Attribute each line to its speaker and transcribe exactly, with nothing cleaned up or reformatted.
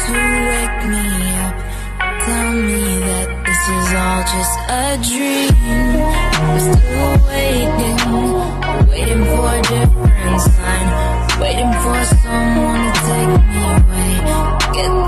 Speaker 1: to wake me up, tell me that this is all just a dream. We're still waiting, waiting for a different sign, waiting for someone to take me away, get